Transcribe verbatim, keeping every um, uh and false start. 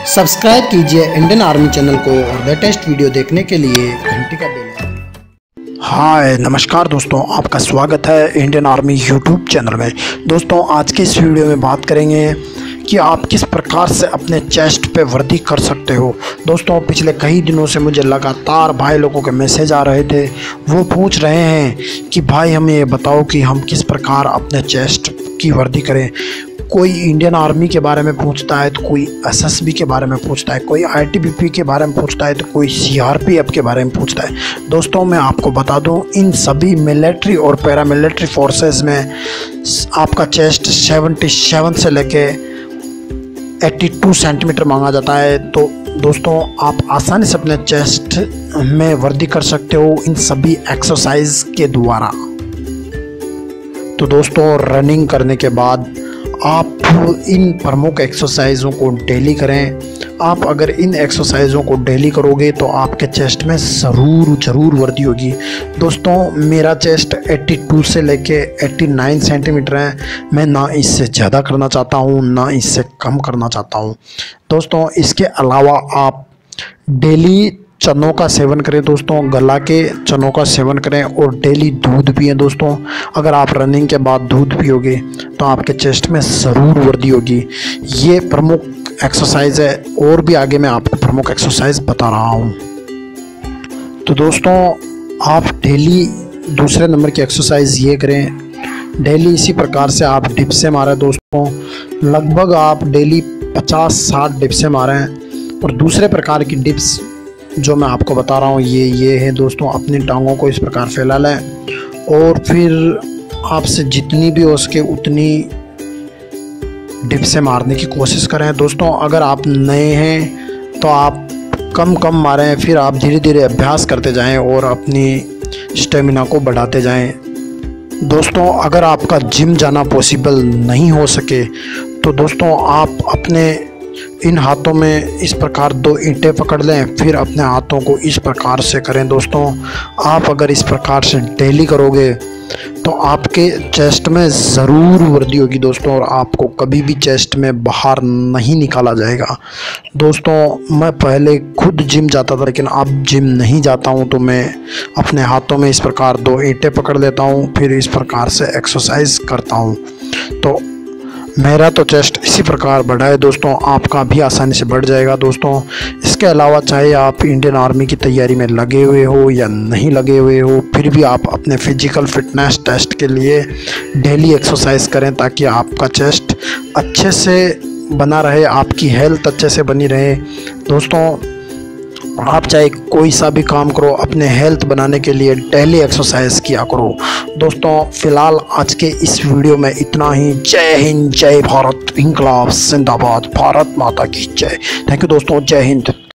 Subscribe कीजिए Indian army channel को और लेटेस्ट वीडियो देखने के लिए घंटी का बेल। हाय नमस्कार दोस्तों, आपका स्वागत है इंडियन आर्मी यूट्यूब चैनल में। दोस्तों आज की इस वीडियो में बात करेंगे कि आप किस प्रकार से अपने चेस्ट पे वर्दी कर सकते हो। दोस्तों पिछले कई दिनों से मुझे लगातार भाई लोगों के मैसेज आ रहे थे, वो पूछ रहे हैं कि भाई हमें ये बताओ कि हम किस प्रकार अपने चेस्ट की वर्दी करें। कोई इंडियन आर्मी के बारे में पूछता है तो कोई एसएसबी के बारे में पूछता है, कोई आईटीबीपी के बारे में पूछता है तो कोई सीआरपीएफ के बारे में पूछता है। दोस्तों मैं आपको बता दूं, इन सभी मिलिट्री और पैरामिलिट्री फोर्सेस में आपका चेस्ट सतहत्तर से लेके बयासी सेंटीमीटर मांगा जाता है। तो दोस्तों आप आसानी से अपने चेस्ट में वर्दी कर सकते हो इन सभी एक्सरसाइज के द्वारा। तो दोस्तों रनिंग करने के बाद आप इन प्रमुख एक्सरसाइज़ों को डेली करें। आप अगर इन एक्सरसाइज़ों को डेली करोगे तो आपके चेस्ट में ज़रूर ज़रूर वर्दी होगी। दोस्तों मेरा चेस्ट बयासी से लेके नवासी सेंटीमीटर है। मैं ना इससे ज़्यादा करना चाहता हूँ ना इससे कम करना चाहता हूँ। दोस्तों इसके अलावा आप डेली चनों का सेवन करें। दोस्तों गला के चनों का सेवन करें और डेली दूध पिएं। दोस्तों अगर आप रनिंग के बाद दूध पियोगे तो आपके चेस्ट में ज़रूर वर्दी होगी। ये प्रमुख एक्सरसाइज है और भी आगे मैं आपको प्रमुख एक्सरसाइज बता रहा हूँ। तो दोस्तों आप डेली दूसरे नंबर की एक्सरसाइज ये करें, डेली इसी प्रकार से आप डिप से मारें। दोस्तों लगभग आप डेली पचास साठ डिप से मारें। और दूसरे प्रकार की डिप्स जो मैं आपको बता रहा हूँ ये ये है। दोस्तों अपनी टांगों को इस प्रकार फैला लें और फिर आपसे जितनी भी हो सके उतनी डिप से मारने की कोशिश करें। दोस्तों अगर आप नए हैं तो आप कम कम मारें, फिर आप धीरे धीरे अभ्यास करते जाएं और अपनी स्टेमिना को बढ़ाते जाएं। दोस्तों अगर आपका जिम जाना पॉसिबल नहीं हो सके तो दोस्तों आप अपने इन हाथों में इस प्रकार दो ईंटें पकड़ लें, फिर अपने हाथों को इस प्रकार से करें। दोस्तों आप अगर इस प्रकार से डेली करोगे तो आपके चेस्ट में ज़रूर वर्दी होगी दोस्तों, और आपको कभी भी चेस्ट में बाहर नहीं निकाला जाएगा। दोस्तों मैं पहले खुद जिम जाता था लेकिन अब जिम नहीं जाता हूं, तो मैं अपने हाथों में इस प्रकार दो ईंटें पकड़ लेता हूं, फिर इस प्रकार से एक्सरसाइज करता हूं। तो मेरा तो चेस्ट इसी प्रकार बढ़ा है। दोस्तों आपका भी आसानी से बढ़ जाएगा। दोस्तों इसके अलावा चाहे आप इंडियन आर्मी की तैयारी में लगे हुए हो या नहीं लगे हुए हो, फिर भी आप अपने फिजिकल फिटनेस टेस्ट के लिए डेली एक्सरसाइज करें ताकि आपका चेस्ट अच्छे से बना रहे, आपकी हेल्थ अच्छे से बनी रहे। दोस्तों आप चाहे कोई सा भी काम करो, अपने हेल्थ बनाने के लिए डेली एक्सरसाइज किया करो। दोस्तों फ़िलहाल आज के इस वीडियो में इतना ही। जय हिंद, जय भारत, इंकलाब जिंदाबाद, भारत माता की जय। थैंक यू दोस्तों, जय हिंद।